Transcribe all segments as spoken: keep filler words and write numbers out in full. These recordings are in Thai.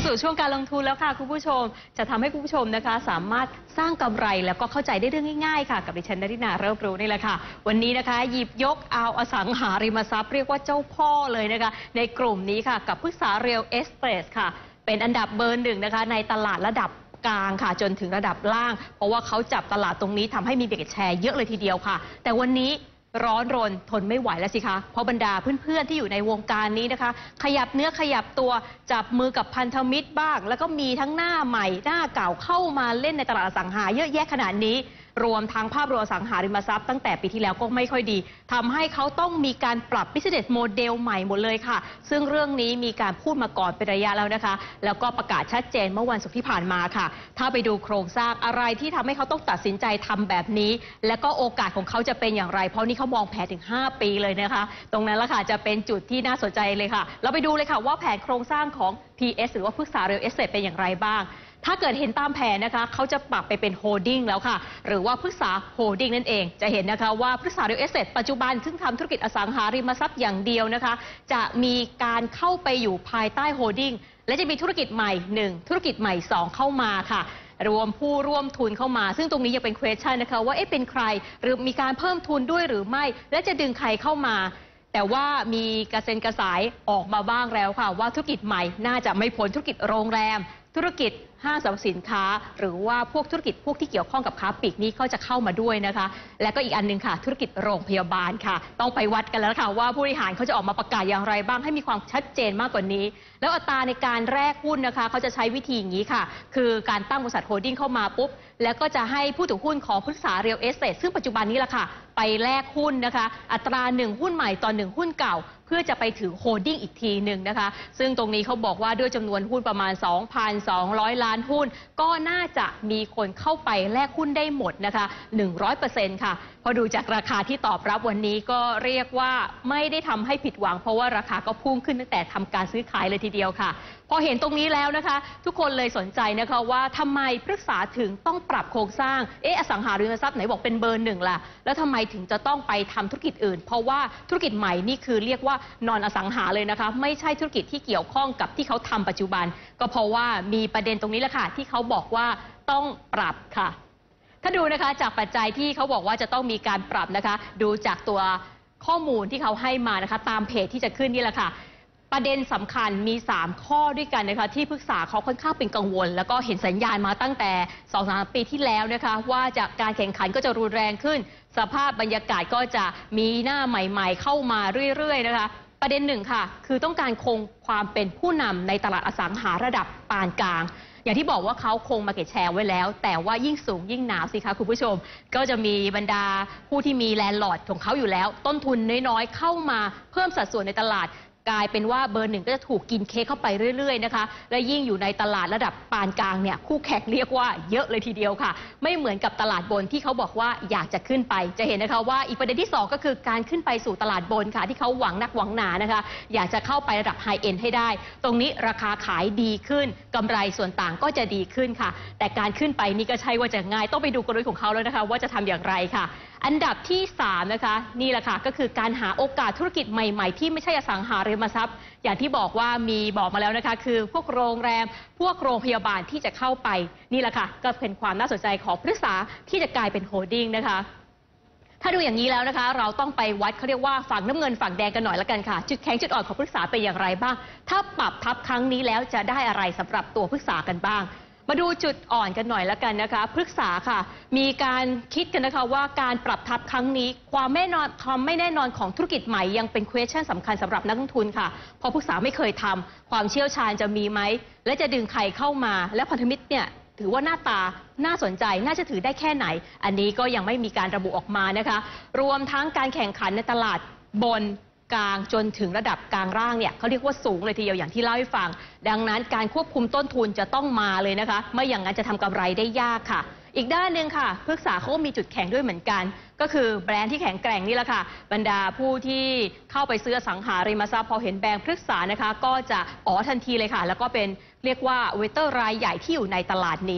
สู่ช่วงการลงทุนแล้วค่ะคุณผู้ชมจะทำให้คุณผู้ชมนะคะสามารถสร้างกำไรแล้วก็เข้าใจได้เรื่องง่ายๆค่ะกับดิฉันนฤนาเริ่มรู้นี่แหละค่ะวันนี้นะคะหยิบยกเอาอสังหาริมทรัพย์เรียกว่าเจ้าพ่อเลยนะคะในกลุ่มนี้ค่ะกับพฤกษาเรียลเอสเตทค่ะเป็นอันดับเบอร์หนึ่งนะคะในตลาดระดับกลางค่ะจนถึงระดับล่างเพราะว่าเขาจับตลาดตรงนี้ทำให้มีเบรกแชร์เยอะเลยทีเดียวค่ะแต่วันนี้ร้อนรนทนไม่ไหวแล้วสิคะเพราะบรรดาเพื่อนๆที่อยู่ในวงการนี้นะคะขยับเนื้อขยับตัวจับมือกับพันธมิตรบ้างแล้วก็มีทั้งหน้าใหม่หน้าเก่าเข้ามาเล่นในตลาดอสังหาเยอะแยะขนาดนี้รวมทั้งภาพรวมอสังหาริมทรัพย์ตั้งแต่ปีที่แล้วก็ไม่ค่อยดีทำให้เขาต้องมีการปรับ business model ใหม่หมดเลยค่ะซึ่งเรื่องนี้มีการพูดมาก่อนเป็นระยะแล้วนะคะแล้วก็ประกาศชัดเจนเมื่อวันศุกร์ที่ผ่านมาค่ะถ้าไปดูโครงสร้างอะไรที่ทำให้เขาต้องตัดสินใจทำแบบนี้แล้วก็โอกาสของเขาจะเป็นอย่างไรเพราะนี่เขามองแผนถึงห้าปีเลยนะคะตรงนั้นละค่ะจะเป็นจุดที่น่าสนใจเลยค่ะเราไปดูเลยค่ะว่าแผนโครงสร้างของ พี เอส หรือว่าพฤกษาเรียลเอสเตทเป็นอย่างไรบ้างถ้าเกิดเห็นตามแผนนะคะเขาจะปรับไปเป็นโฮลดิ้งแล้วค่ะหรือว่าพฤกษาโฮลดิ้งนั่นเองจะเห็นนะคะว่าพฤกษาเรียลเอสเตทปัจจุบันซึ่งทำธุรกิจอสังหาริมทรัพย์อย่างเดียวนะคะจะมีการเข้าไปอยู่ภายใต้โฮลดิ้งและจะมีธุรกิจใหม่หนึ่งธุรกิจใหม่สองเข้ามาค่ะรวมผู้ร่วมทุนเข้ามาซึ่งตรงนี้ยังเป็น question นะคะว่าเอ๊ะเป็นใครหรือมีการเพิ่มทุนด้วยหรือไม่และจะดึงใครเข้ามาแต่ว่ามีกระเซ็นกระสายออกมาบ้างแล้วค่ะว่าธุรกิจใหม่น่าจะไม่พ้นธุรกิจโรงแรมธุรกิจห้างสรรพสินค้าหรือว่าพวกธุรกิจพวกที่เกี่ยวข้องกับค้าปลีกนี้เขาจะเข้ามาด้วยนะคะและก็อีกอันนึงค่ะธุรกิจโรงพยาบาลค่ะต้องไปวัดกันแล้วค่ะว่าผู้บริหารเขาจะออกมาประกาศอย่างไรบ้างให้มีความชัดเจนมากกว่านี้แล้วอัตราในการแลกหุ้นนะคะเขาจะใช้วิธีอย่างนี้ค่ะคือการตั้งบริษัทโฮลดิ้งเข้ามาปุ๊บแล้วก็จะให้ผู้ถือหุ้นของพฤกษาเรียลเอสเตทซึ่งปัจจุบันนี้แหละค่ะไปแลกหุ้นนะคะอัตราหนึ่งหุ้นใหม่ต่อหนึ่งหุ้นเก่าเพื่อจะไปถือโฮลดิ้งอีกทีหนึ่งนะคะซึ่งตรงนี้เขาบอกว่าด้วยจำนวนหุ้นประมาณ สองพันสองร้อย ล้านหุ้นก็น่าจะมีคนเข้าไปแลกหุ้นได้หมดนะคะ หนึ่งร้อยเปอร์เซ็นต์ ค่ะพอดูจากราคาที่ตอบรับวันนี้ก็เรียกว่าไม่ได้ทำให้ผิดหวังเพราะว่าราคาก็พุ่งขึ้นตั้งแต่ทำการซื้อขายเลยทีเดียวค่ะพอเห็นตรงนี้แล้วนะคะทุกคนเลยสนใจนะคะว่าทำไมพฤกษาถึงต้องปรับโครงสร้างเอออสังหาริมทรัพย์ไหนบอกเป็นเบอร์หนึ่งล่ะแล้วทำไมถึงจะต้องไปทำธุรกิจอื่นเพราะว่าธุรกิจใหม่นี่คือเรียกว่านอนอสังหาเลยนะคะไม่ใช่ธุรกิจที่เกี่ยวข้องกับที่เขาทำปัจจุบันก็เพราะว่ามีประเด็นตรงนี้แหละค่ะที่เขาบอกว่าต้องปรับค่ะถ้าดูนะคะจากปัจจัยที่เขาบอกว่าจะต้องมีการปรับนะคะดูจากตัวข้อมูลที่เขาให้มานะคะตามเพจที่จะขึ้นนี่แหละค่ะประเด็นสำคัญมีสามข้อด้วยกันนะคะที่ปรึกษาเขาค่อนข้างเป็นกังวลแล้วก็เห็นสัญญาณมาตั้งแต่ สองถึงสาม ปีที่แล้วนะคะว่าจากการแข่งขันก็จะรุนแรงขึ้นสภาพบรรยากาศก็จะมีหน้าใหม่ๆเข้ามาเรื่อยๆนะคะประเด็นหนึ่งค่ะคือต้องการคงความเป็นผู้นำในตลาดอสังหาระดับปานกลางอย่างที่บอกว่าเขาคงมาร์เก็ตแชร์ไว้แล้วแต่ว่ายิ่งสูงยิ่งหนาวสิคะคุณผู้ชมก็จะมีบรรดาผู้ที่มีแลนด์ลอร์ดของเขาอยู่แล้วต้นทุนน้อยๆเข้ามาเพิ่มสัดส่วนในตลาดกลายเป็นว่าเบอร์หนึ่งก็จะถูกกินเค้กเข้าไปเรื่อยๆนะคะและยิ่งอยู่ในตลาดระดับปานกลางเนี่ยคู่แข่งเรียกว่าเยอะเลยทีเดียวค่ะไม่เหมือนกับตลาดบนที่เขาบอกว่าอยากจะขึ้นไปจะเห็นนะคะว่าอีกประเด็นที่สองก็คือการขึ้นไปสู่ตลาดบนค่ะที่เขาหวังนักหวังหนานะคะอยากจะเข้าไประดับไฮเอ็นให้ได้ตรงนี้ราคาขายดีขึ้นกำไรส่วนต่างก็จะดีขึ้นค่ะแต่การขึ้นไปนี่ก็ใช่ว่าจะง่ายต้องไปดูกลยุทธ์ของเขาแล้วนะคะว่าจะทำอย่างไรค่ะอันดับที่สามนะคะนี่แหละค่ะก็คือการหาโอกาสธุรกิจใหม่ๆที่ไม่ใช่อสังหาริมทรัพย์อย่างที่บอกว่ามีบอกมาแล้วนะคะคือพวกโรงแรมพวกโรงพยาบาลที่จะเข้าไปนี่แหละค่ะก็เป็นความน่าสนใจของพฤกษาที่จะกลายเป็นโฮลดิ้งนะคะถ้าดูอย่างนี้แล้วนะคะเราต้องไปวัดเขาเรียกว่าฝั่งน้ำเงินฝั่งแดงกันหน่อยละกันค่ะจุดแข็งจุดอ่อนของพฤกษาเป็นอย่างไรบ้างถ้าปรับทับครั้งนี้แล้วจะได้อะไรสำหรับตัวพฤกษากันบ้างมาดูจุดอ่อนกันหน่อยแล้วกันนะคะพฤกษาค่ะมีการคิดกันนะคะว่าการปรับทับครั้งนี้ความไม่แน่นอนความไม่แน่นอนของธุรกิจใหม่ยังเป็น question สำคัญสำหรับนักลงทุนค่ะเพราะพฤกษาไม่เคยทำความเชี่ยวชาญจะมีไหมและจะดึงใครเข้ามาและพันธมิตรเนี่ยถือว่าหน้าตาน่าสนใจน่าจะถือได้แค่ไหนอันนี้ก็ยังไม่มีการระบุออกมานะคะรวมทั้งการแข่งขันในตลาดบนกลางจนถึงระดับกลางล่างเนี่ยเขาเรียกว่าสูงเลยทีเดียวอย่างที่เล่าให้ฟังดังนั้นการควบคุมต้นทุนจะต้องมาเลยนะคะไม่อย่างนั้นจะทำกำไรได้ยากค่ะอีกด้านหนึ่งค่ะพฤกษาเขาก็มีจุดแข็งด้วยเหมือนกันก็คือแบรนด์ที่แข็งแกร่งนี่แหละค่ะบรรดาผู้ที่เข้าไปซื้ออสังหาริมทรัพย์พอเห็นแบรนด์พฤกษานะคะก็จะอ๋อทันทีเลยค่ะแล้วก็เป็นเรียกว่าเวเตอร์รายใหญ่ที่อยู่ในตลาดนี้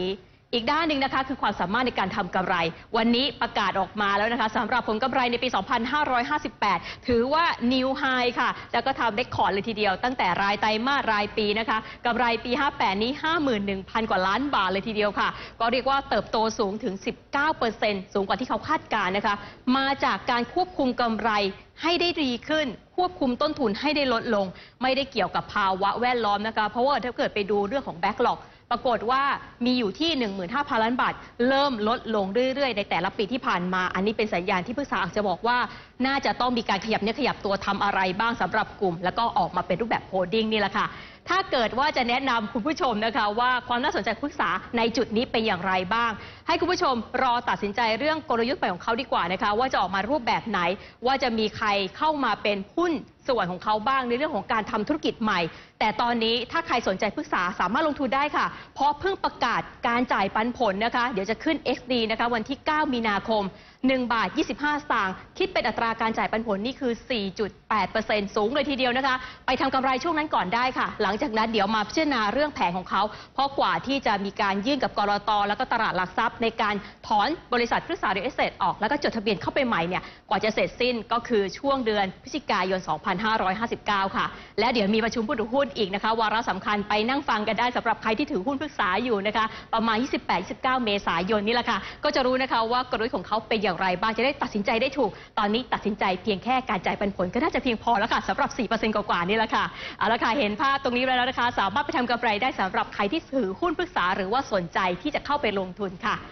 อีกด้านหนึ่งนะคะคือความสามารถในการทำกำไรวันนี้ประกาศออกมาแล้วนะคะสำหรับผลกำไรในปี สองพันห้าร้อยห้าสิบแปด ถือว่า นิว ไฮ ค่ะแล้วก็ทำเรคคอร์ดเลยทีเดียวตั้งแต่รายไตรมาสรายปีนะคะกำไรปี ห้าสิบแปด นี้ ห้าหมื่นหนึ่งพัน กว่าล้านบาทเลยทีเดียวค่ะก็เรียกว่าเติบโตสูงถึง สิบเก้าเปอร์เซ็นต์ สูงกว่าที่เขาคาดการณ์นะคะมาจากการควบคุมกำไรให้ได้ดีขึ้นควบคุมต้นทุนให้ได้ลดลงไม่ได้เกี่ยวกับภาวะแวดล้อมนะคะเพราะว่าถ้าเกิดไปดูเรื่องของแบ็กหลอกปรากฏว่ามีอยู่ที่ หนึ่งหมื่นห้าพัน ล้านบาทเริ่มลดลงเรื่อยๆในแต่ละปีที่ผ่านมาอันนี้เป็นสัญญาณที่ปรึกษาอาจจะบอกว่าน่าจะต้องมีการขยับเนื้อขยับตัวทำอะไรบ้างสำหรับกลุ่มแล้วก็ออกมาเป็นรูปแบบโฮลดิ้งนี่แหละค่ะถ้าเกิดว่าจะแนะนำคุณผู้ชมนะคะว่าความน่าสนใจปรึกษาในจุดนี้เป็นอย่างไรบ้างให้คุณผู้ชมรอตัดสินใจเรื่องกลยุทธ์ใหม่ของเขาดีกว่านะคะว่าจะออกมารูปแบบไหนว่าจะมีใครเข้ามาเป็นหุ้นส่วนของเขาบ้างในเรื่องของการทำธุรกิจใหม่แต่ตอนนี้ถ้าใครสนใจปรึกษาสามารถลงทุนได้ค่ะเพราะเพิ่งประกาศการจ่ายปันผลนะคะเดี๋ยวจะขึ้น เอ็กซ์ ดี นะคะวันที่ เก้า มีนาคม หนึ่งบาทยี่สิบห้าสตางค์คิดเป็นอัตราการจ่ายปันผลนี่คือ สี่จุดแปดเปอร์เซ็นต์ สูงเลยทีเดียวนะคะไปทำกำไรช่วงนั้นก่อนได้ค่ะหลังจากนั้นเดี๋ยวมาพิจารณาเรื่องแผนของเขาเพราะกว่าที่จะมีการยื่นกับกลต.แล้วก็ตลาดหลักทรัพย์ในการถอนบริษัทพฤกษาเรียลเอสเตทออกแล้วก็จดทะเบียนเข้าไปใหม่เนี่ยกว่าจะเสร็จสิ้นก็คือช่วงเดือนพฤศจิกายน สองพันห้าร้อยห้าสิบเก้า ค่ะและเดี๋ยวมีประชุมผู้ถือหุ้นอีกนะคะวาระสำคัญไปนั่งฟังกันได้สำหรับใครที่ถือหุ้นพฤกษาอยู่นะคะประมาณ ยี่สิบแปด ยี่สิบเก้า เมษายนนี่แหละค่ะก็จะรู้นะคะว่ากลยุทธ์ของเขาเป็นอย่างไรบ้างจะได้ตัดสินใจได้ถูกตอนนี้ตัดสินใจเพียงแค่การจ่ายปันผลก็น่าจะเพียงพอแล้วค่ะสำหรับ สี่เปอร์เซ็นต์ กว่าๆนี่แหละค่ะเอาละค่ะเห็นภาพตรงนี้แล้วนะคะสามารถไปทำกำไรได้สำหรับใครที่ถือหุ้นพฤกษาหรือว่าสนใจที่จะเข้าไปลงทุนค่ะ